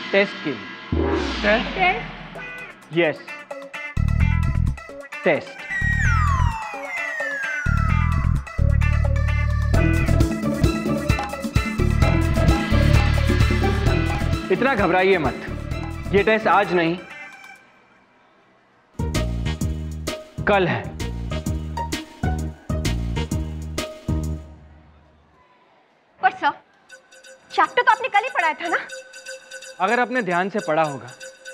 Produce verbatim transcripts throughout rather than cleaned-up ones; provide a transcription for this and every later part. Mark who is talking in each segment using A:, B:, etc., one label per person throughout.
A: Test के लिए।
B: Test?
A: Yes, test. इतना घबराइए मत, ये टेस्ट आज नहीं कल है।
C: पर सर, चैप्टर तो आपने कल ही पढ़ाया था ना?
A: अगर आपने ध्यान से पढ़ा होगा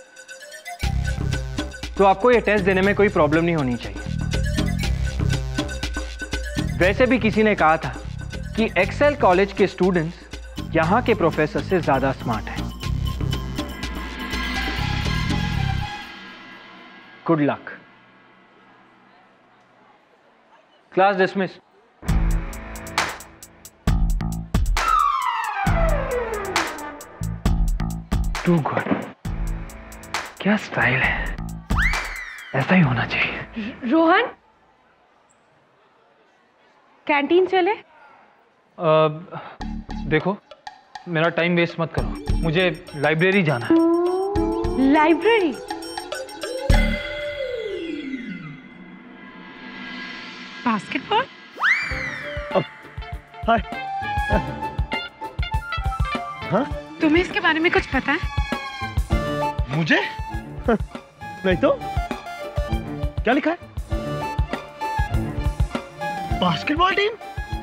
A: तो आपको ये टेस्ट देने में कोई प्रॉब्लम नहीं होनी चाहिए। वैसे भी किसी ने कहा था कि एक्सेल कॉलेज के स्टूडेंट्स यहां के प्रोफेसर से ज्यादा स्मार्ट हैं। Good luck. Class dismiss. Too good. क्या स्टाइल है, ऐसा ही होना चाहिए।
B: रोहन, कैंटीन चले?
D: आ, देखो, मेरा टाइम वेस्ट मत करो, मुझे लाइब्रेरी जाना है।
B: लाइब्रेरी? बास्केटबॉल?
E: हाय। हाँ?
B: तुम्हें इसके बारे में कुछ पता है?
E: मुझे? नहीं तो क्या लिखा है? Basketball team?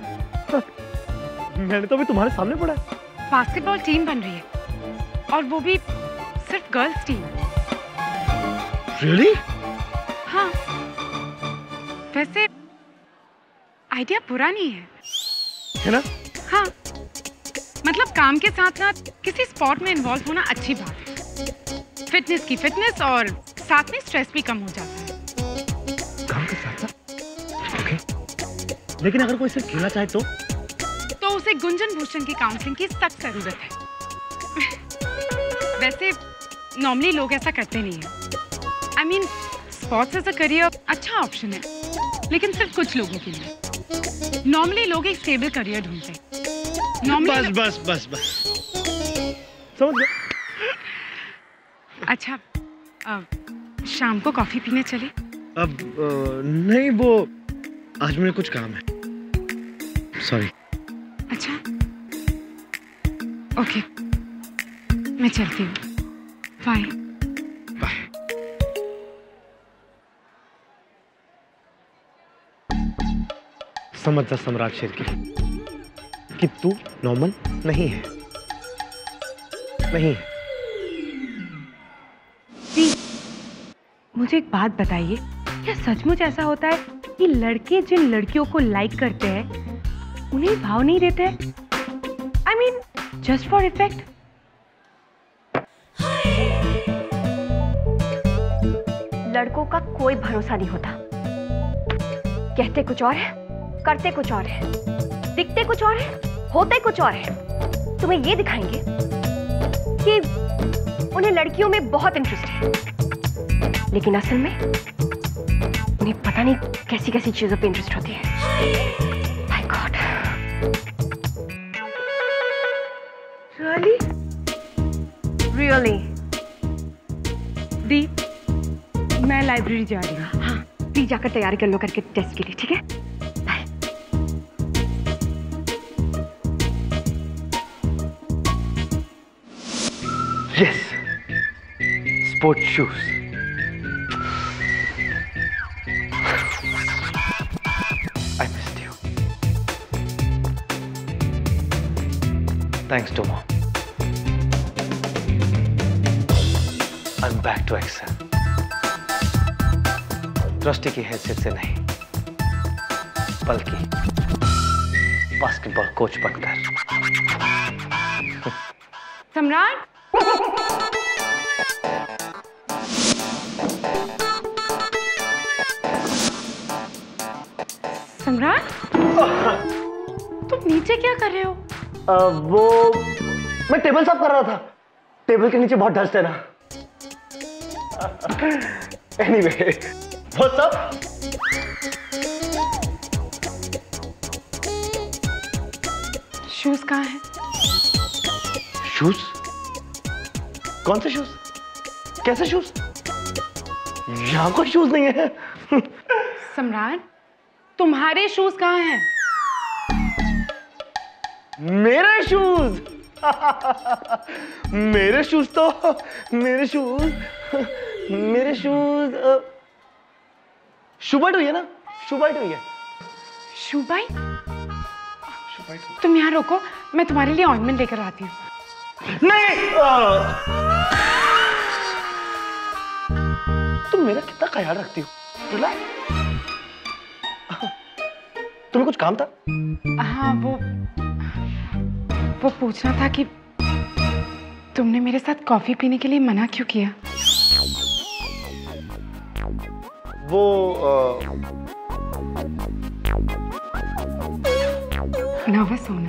E: मैंने तो अभी तुम्हारे सामने पढ़ा है।
B: बास्केटबॉल टीम बन रही है, और वो भी सिर्फ गर्ल्स टीम।
E: रियली?
B: हाँ। वैसे आइडिया बुरा नहीं है,
E: है ना?
B: हाँ, मतलब काम के साथ साथ किसी स्पोर्ट में इन्वॉल्व होना अच्छी बात है। फिटनेस की फिटनेस, और साथ में स्ट्रेस भी कम हो जाता है।
E: काम के साथ साथ? ओके। लेकिन अगर कोई सिर्फ खेलना चाहे तो?
B: तो उसे गुंजन भूषण की काउंसलिंग की सख्त जरूरत है। वैसे नॉर्मली लोग ऐसा करते नहीं हैं। I mean, sports as a career अच्छा ऑप्शन है, लेकिन सिर्फ कुछ लोगों के लिए। नॉर्मली लोग एक स्टेबल करियर ढूंढते हैं।
E: बस बस बस बस समझ गया।
B: अच्छा, आ, शाम को कॉफी पीने चले?
E: अब आ, नहीं, वो आज मुझे कुछ काम है। सॉरी।
B: अच्छा, ओके, मैं चलती हूँ। बाय।
E: बाय। समझ जा सम्राट शेरगिल कि तू नॉर्मल नहीं है, नहीं है।
B: मुझे एक बात बताइए, क्या सचमुच ऐसा होता है कि लड़के जिन लड़कियों को लाइक करते हैं उन्हें भाव नहीं देते? I mean, just for effect.
C: लड़कों का कोई भरोसा नहीं होता। कहते कुछ और है, करते कुछ और है, दिखते कुछ और है, होते कुछ और है। तुम्हें ये दिखाएंगे कि उन्हें लड़कियों में बहुत इंटरेस्ट है, लेकिन असल में उन्हें पता नहीं कैसी कैसी चीजों पे इंटरेस्ट होती है। My god.
B: रियली?
C: रियली?
B: दी, मैं लाइब्रेरी जा रही हूँ।
C: हाँ, प्लीज जाकर तैयारी कर लो करके टेस्ट के लिए, ठीक है?
A: Yes, sports shoes. I missed you. Thanks to mom. I'm back to Excel. दृष्टि की हैसियत से नहीं, बल्कि बास्केटबॉल कोच बनकर।
B: सम्राट, सम्राट, तुम नीचे क्या कर रहे हो?
E: आ, वो मैं टेबल साफ कर रहा था। टेबल के नीचे बहुत डस्ट है ना। Anyway, what's up?
B: शूज कहाँ है?
E: शूज? कौन से शूज? कैसे शूज? यहाँ कोई शूज नहीं है।
B: सम्राट, तुम्हारे शूज कहाँ हैं?
E: मेरे शूज? मेरे शूज तो मेरे शूज मेरे शूज शुबाइट हुई है ना? शुबाइट हुई है।
B: शुबाई? तुम यहाँ रुको, मैं तुम्हारे लिए ऑइंटमेंट लेकर आती हूँ।
E: नहीं, तुम मेरा कितना ख्याल रखती हो तुला? तुम्हें कुछ काम था?
B: हाँ, वो वो पूछना था कि तुमने मेरे साथ कॉफी पीने के लिए मना क्यों किया?
E: वो
B: नर्वस होना।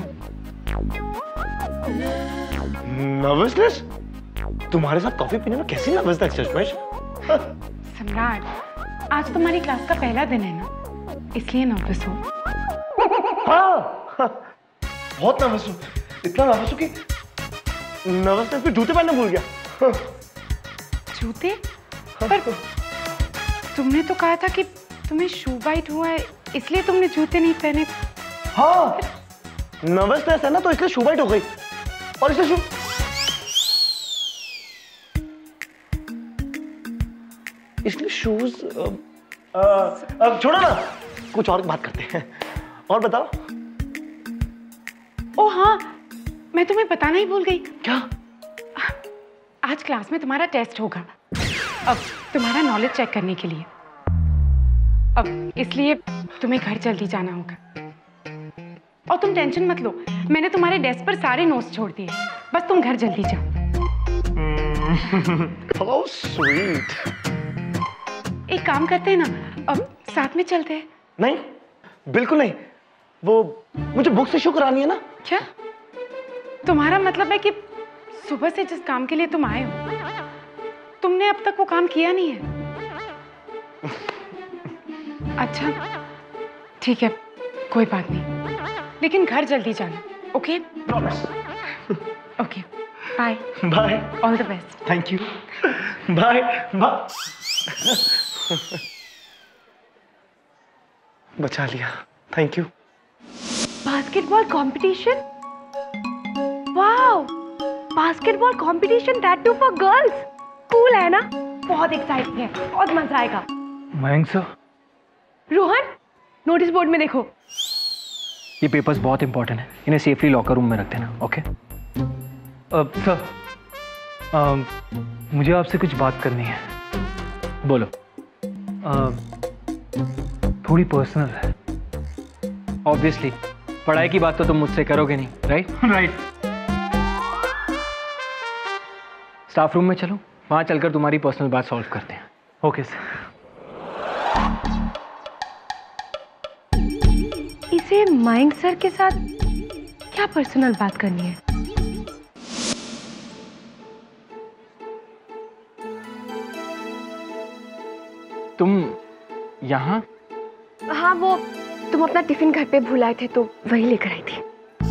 E: नर्वसनेस? तुम्हारे साथ कॉफी पीने में कैसी नर्वसनेस चश्मेश?
B: सम्राट, आज तुम्हारी क्लास का पहला दिन है ना, इसलिए नर्वस हो।
E: हाँ, हाँ, बहुत नर्वस हूँ। इतना नर्वस हूँ कि नर्वसनेस में जूते पहनना भूल गया।
B: जूते? पर तुमने तो कहा था कि तुम्हें शू बाइट हुआ है, इसलिए तुमने जूते नहीं पहने।
E: हाँ, नर्वसनेस है ना, तो इसलिए शू बाइट हो गई और इसलिए शू इसलिए शूज। अब छोड़ो ना, कुछ और बात करते हैं। और बताओ।
B: ओ हाँ, मैं तुम्हें बताना ही भूल गई।
E: क्या?
B: आज क्लास में तुम्हारा टेस्ट होगा, अब तुम्हारा नॉलेज चेक करने के लिए। अब इसलिए तुम्हें घर जल्दी जाना होगा। और तुम टेंशन मत लो, मैंने तुम्हारे डेस्क पर सारे नोट्स छोड़ दिए, बस तुम घर जल्दी जाओ।
E: How sweet.
B: एक काम करते हैं ना, अब साथ में चलते हैं।
E: नहीं, बिल्कुल नहीं। वो मुझे बुक्स इशू करानी है ना।
B: क्या? तुम्हारा मतलब है कि सुबह से जिस काम के लिए तुम आए हो, तुमने अब तक वो काम किया नहीं है? अच्छा, ठीक है, कोई बात नहीं, लेकिन घर जल्दी जाना, okay?
E: Promise.
B: Okay, bye.
E: Bye.
B: All the best.
E: Thank you. Bye bye. बचा लिया, thank you.
C: Basketball competition? Wow, basketball competition, that too for girls. Cool है ना? बहुत एक्साइटिंग है, बहुत मजा आएगा।
D: Mayank sir.
C: Rohan, notice board में देखो।
A: ये पेपर्स बहुत इंपॉर्टेंट है, इन्हें सेफली लॉकर रूम में रख देना, ओके?
D: अब सर, अम, मुझे आपसे कुछ बात करनी है।
A: बोलो।
D: अम, थोड़ी पर्सनल है।
A: ऑब्वियसली, पढ़ाई की बात तो तुम मुझसे करोगे नहीं, राइट?
D: राइट।
A: स्टाफ रूम में चलो, वहां चलकर तुम्हारी पर्सनल बात सॉल्व करते हैं।
D: Okay sir.
C: इसे मयंक सर के साथ क्या पर्सनल बात करनी है?
A: तुम यहाँ?
C: हाँ, वो तुम अपना टिफिन घर पे भूल आए थे तो वही लेकर आई थी।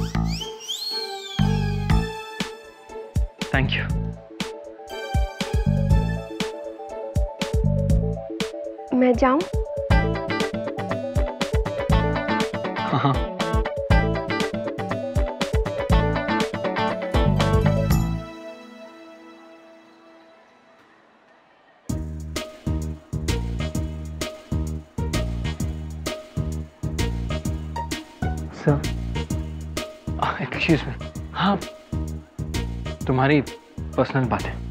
A: Thank you.
C: मैं जाऊं?
A: हाँ।
D: Sir,
A: excuse me. हाँ, तुम्हारी पर्सनल बात है,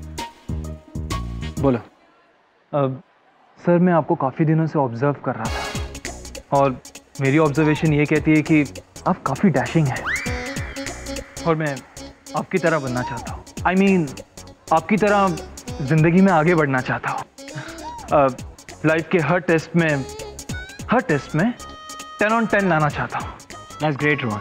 A: बोलो।
D: अब सर, मैं आपको काफ़ी दिनों से ऑब्जर्व कर रहा था और मेरी ऑब्जर्वेशन ये कहती है कि आप काफ़ी डैशिंग हैं और मैं आपकी तरह बनना चाहता हूँ। आई I मीन mean, आपकी तरह ज़िंदगी में आगे बढ़ना चाहता हूँ। लाइफ के हर टेस्ट में हर टेस्ट में टेन ऑन टेन लाना चाहता हूँ।
A: That's great Rohan.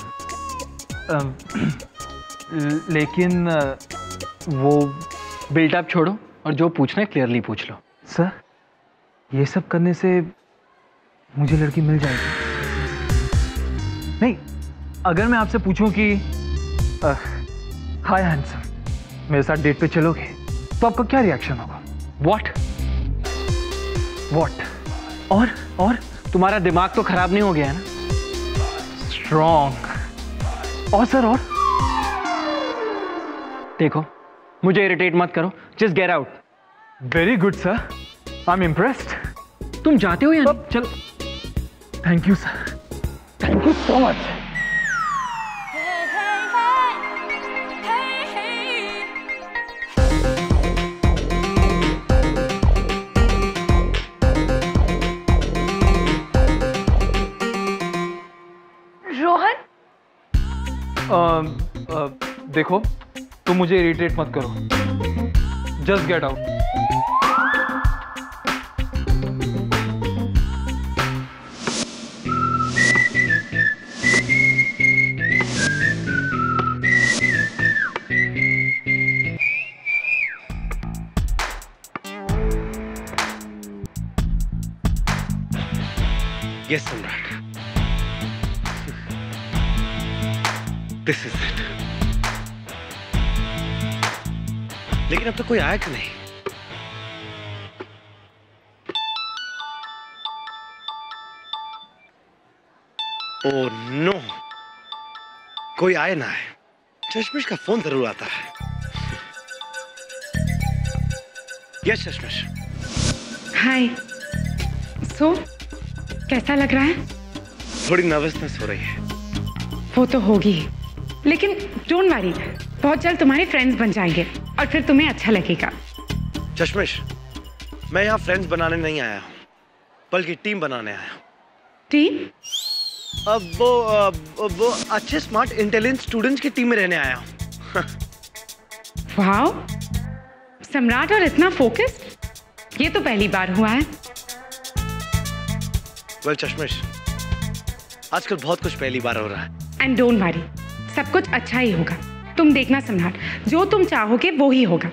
D: लेकिन वो
A: बिल्टअप छोड़ो और जो पूछना है क्लियरली पूछ लो।
D: सर, ये सब करने से मुझे लड़की मिल जाएगी? नहीं, अगर मैं आपसे पूछूं कि हाय हैंडसम, मेरे साथ डेट पे चलोगे तो आपका क्या रिएक्शन होगा?
A: व्हाट व्हाट और और तुम्हारा दिमाग तो खराब नहीं हो गया है ना?
D: स्ट्रॉन्ग। और सर और
A: देखो, मुझे इरिटेट मत करो, just get out.
D: Very good sir, I am impressed.
A: तुम जाते हो या नहीं? चलो।
D: Thank you sir, thank you so much.
C: Rohan,
D: uh, uh, देखो, तुम मुझे इरिटेट मत करो, just get out.
E: Yes, Samrat, this is it. लेकिन अब तक कोई आया क्यों नहीं? ओह नो, कोई आए ना आए, चश्मिश का फोन जरूर आता है। यस चश्मिश।
B: हाय। सो कैसा लग रहा है?
E: थोड़ी नर्वसनेस हो रही है।
B: वो तो होगी ही, लेकिन डोंट वरी, बहुत जल्द तुम्हारे फ्रेंड्स बन जाएंगे और फिर तुम्हें अच्छा लगेगा।
E: चश्मिश, मैं यहाँ फ्रेंड्स बनाने नहीं आया हूँ, बल्कि टीम बनाने आया हूँ।
B: टीम?
E: अब वो अब वो अच्छे स्मार्ट इंटेलिजेंट स्टूडेंट्स की टीम में रहने आया हूँ।
B: वाओ, सम्राट और इतना फोकस्ड, ये तो पहली बार हुआ है।
E: वेल चश्मिश, आजकल बहुत कुछ पहली बार हो रहा है।
B: एंड डोंट वरी, सब कुछ अच्छा ही होगा। तुम देखना सम्राट, जो तुम चाहोगे वो ही होगा।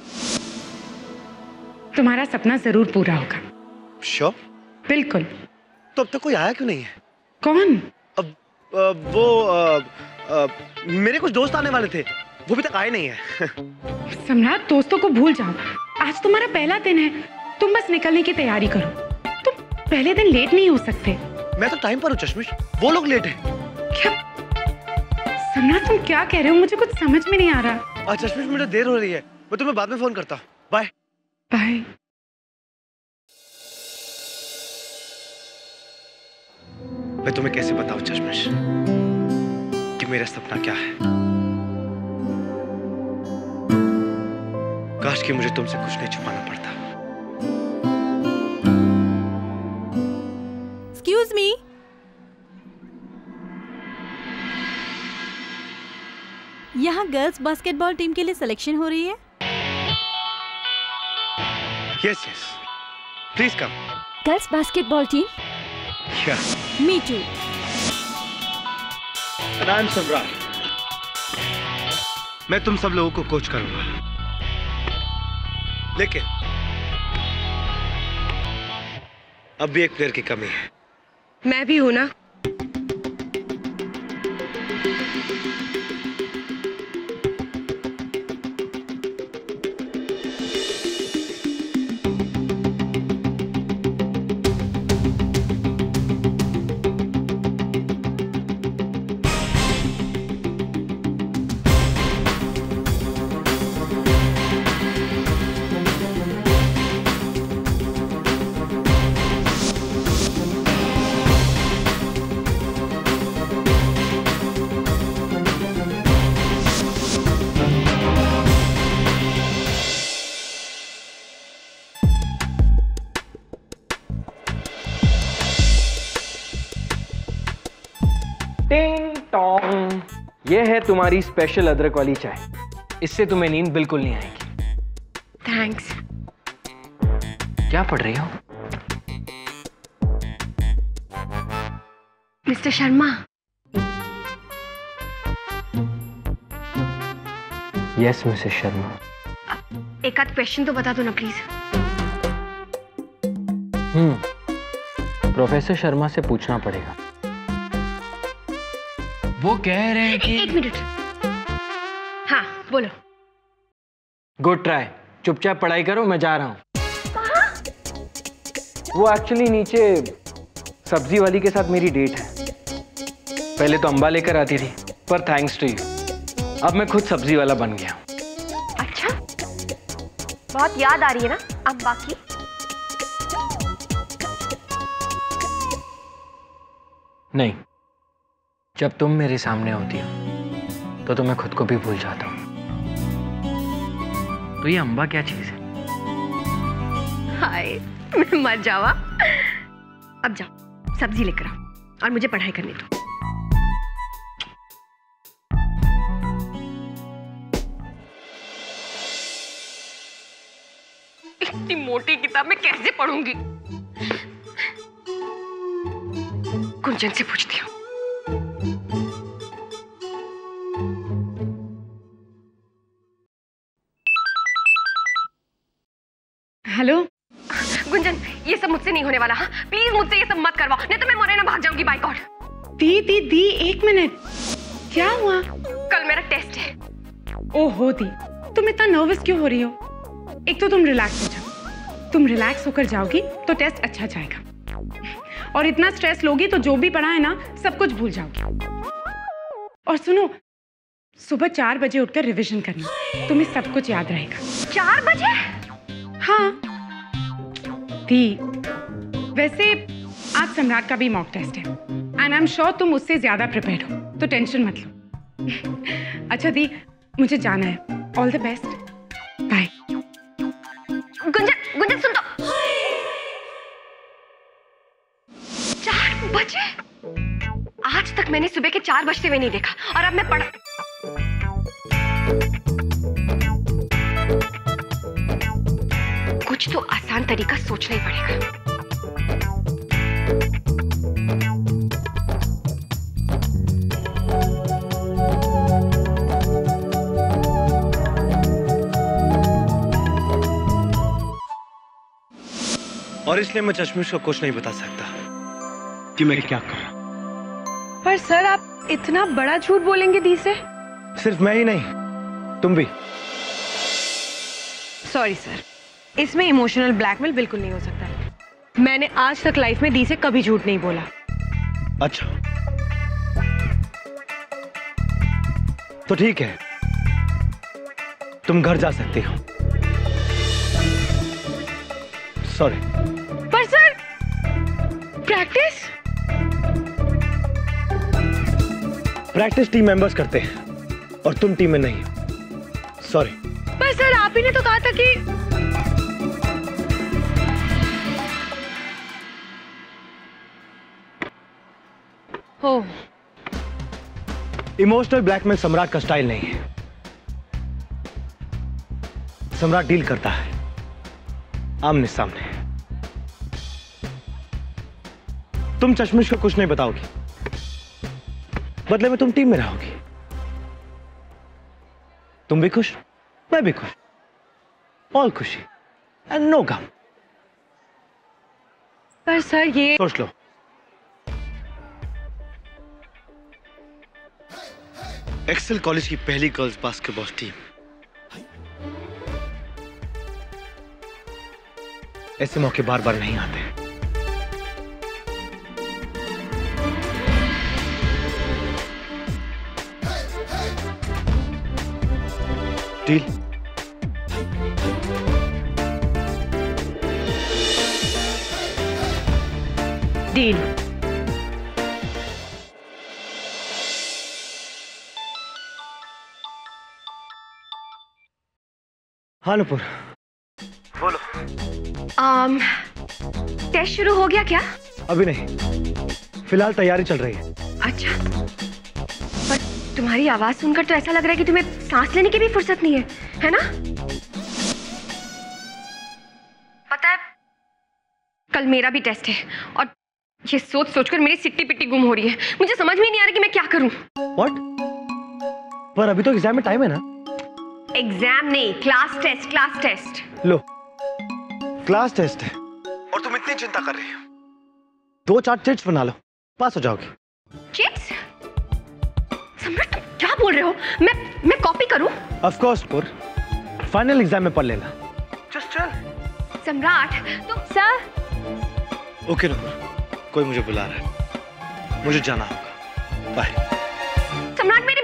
B: तुम्हारा सपना जरूर पूरा होगा।
E: श्योर?
B: बिल्कुल।
E: तो अब तक कोई आया क्यों नहीं है?
B: कौन?
E: अब अब वो आ, आ, मेरे कुछ दोस्त आने वाले थे, वो भी तक आए नहीं है।
B: सम्राट, दोस्तों को भूल जाओ, आज तुम्हारा पहला दिन है। तुम बस निकलने की तैयारी करो। तुम पहले दिन लेट नहीं हो सकते।
E: मैं तो टाइम पर हूँ चश्मिश, वो लोग लेट है।
B: क्या? सम्राट, तुम क्या कह रहे हो? मुझे कुछ समझ में नहीं आ रहा।
E: आज चश्मिश, मुझे देर हो रही है, मैं तुम्हें बाद में फोन करता हूँ। Bye
B: bye.
E: मैं तुम्हें कैसे बताऊं चश्मिश कि मेरा सपना क्या है? काश कि मुझे तुमसे कुछ नहीं छुपाना पड़ता।
F: एक्सक्यूज मी, यहाँ गर्ल्स बास्केटबॉल टीम के लिए सिलेक्शन हो रही है।
E: Yes yes, please come.
C: Girls basketball team?
E: Yeah,
F: me to.
E: I am सम्राट। मैं तुम सब लोगों को कोच करूंगा, लेकिन अब भी एक प्लेयर की कमी है।
B: मैं भी हूं ना।
A: टिंग टोंग, ये है तुम्हारी स्पेशल अदरक वाली चाय। इससे तुम्हें नींद बिल्कुल नहीं आएगी।
B: थैंक्स।
A: क्या पढ़ रही हो?
C: Mr Sharma.
A: Yes Mrs Sharma.
C: एक आध क्वेश्चन तो बता दो ना प्लीज।
A: हम्म प्रोफेसर शर्मा से पूछना पड़ेगा। वो कह रहे हैं कि
C: एक मिनट। हाँ बोलो।
A: Good try. चुपचाप पढ़ाई करो, मैं जा रहा हूँ। वो एक्चुअली नीचे सब्जी वाली के साथ मेरी डेट है। पहले तो अंबा लेकर आती थी, पर थैंक्स टू यू अब मैं खुद सब्जी वाला बन गया।
C: अच्छा, बहुत याद आ रही है ना अंबा की?
A: नहीं, जब तुम मेरे सामने होती हो तो, तो मैं खुद को भी भूल जाता हूँ। तो ये अंबा क्या चीज है?
C: हाय, मैं मर जावा। अब जाओ सब्जी लेकर आओ और मुझे पढ़ाई करने दो। इतनी मोटी किताब मैं कैसे पढ़ूंगी? गुंजन से पूछती हूँ।
B: हेलो
C: गुंजन, ये सब मुझसे नहीं होने वाला। हाँ प्लीज मुझसे ये सब मत करवाओ, नहीं तो मैं मोरेना भाग जाऊंगी। Bye God.
B: दी दी दी एक मिनट, क्या हुआ?
C: कल मेरा टेस्ट है।
B: ओहो दी, तुम इतना नर्वस क्यों हो रही हो? एक तो तुम रिलैक्स हो जाओ। तुम रिलैक्स होकर जाओगी तो टेस्ट अच्छा जाएगा, और इतना स्ट्रेस लोगी तो जो भी पढ़ा है ना सब कुछ भूल जाओगी। और सुनो, सुबह चार बजे उठकर रिवीजन करना, तुम्हें सब कुछ याद रहेगा।
C: चार बजे?
B: हाँ दी, वैसे आज सम्राट का भी मॉक टेस्ट है एंड आई एम श्योर तुम उससे ज्यादा प्रिपेयर्ड हो, तो टेंशन मत लो। अच्छा दी, मुझे जाना है। All the best, bye.
C: Gunjan, Gunjan सुन तो। चार बजे? आज तक मैंने सुबह के चार बजते हुए नहीं देखा, और अब मैं पढ़ कुछ तो आसान तरीका सोचना ही पड़ेगा।
E: और इसलिए मैं चश्मिश को कुछ नहीं बता सकता कि मैं क्या कर रहा हूं।
C: पर सर, आप इतना बड़ा झूठ बोलेंगे दी से?
E: सिर्फ मैं ही नहीं, तुम भी।
C: सॉरी सर, इसमें इमोशनल ब्लैकमेल बिल्कुल नहीं हो सकता। मैंने आज तक लाइफ में दी से कभी झूठ नहीं बोला।
E: अच्छा तो ठीक है, तुम घर जा सकती हो। सॉरी।
B: पर sir, practice
E: practice team members करते हैं और तुम टीम में नहीं। सॉरी।
B: पर सर, आप ही ने तो कहा था कि
C: हो।
E: इमोशनल ब्लैकमेल सम्राट का स्टाइल नहीं है। सम्राट डील करता है आमने सामने। तुम चश्मिश को कुछ नहीं बताओगी, बदले में तुम टीम में रहोगी। तुम भी खुश, मैं भी खुश, ऑल खुशी एंड नो गम।
C: पर सर ये
E: सोच लो, एक्सेल कॉलेज की पहली गर्ल्स बास्केटबॉल टीम। ऐसे मौके बार बार नहीं आते। डील?
C: डील।
E: हाँ नुपुर, बोलो।
C: आम, टेस्ट शुरू हो गया क्या?
E: अभी नहीं, फिलहाल तैयारी चल रही है।
C: अच्छा, पर तुम्हारी आवाज सुनकर तो ऐसा लग रहा है कि तुम्हें सांस लेने की भी फुर्सत नहीं है, है ना? पता है, कल मेरा भी टेस्ट है और ये सोच सोचकर मेरी सिट्टी पिट्टी गुम हो रही है। मुझे समझ में नहीं आ रहा कि मैं क्या करूं।
E: What? पर अभी तो एग्जाम में टाइम है ना।
C: एग्जाम नहीं, क्लास टेस्ट। क्लास टेस्ट
E: लो, क्लास टेस्ट है और तुम इतनी चिंता कर रही हो। दो चार चिट्स बना लो, पास हो जाओगी।
C: चिट्स? सम्राट, तुम क्या बोल रहे हो? मैं मैं कॉपी करूं?
E: ऑफ कोर्स पुर, फाइनल एग्जाम में पढ़ लेना। जस्ट चल।
C: सम्राट तुम सर।
E: ओके नूपुर, कोई मुझे बुला रहा है, मुझे जाना होगा। बाय।
C: सम्राट मेरे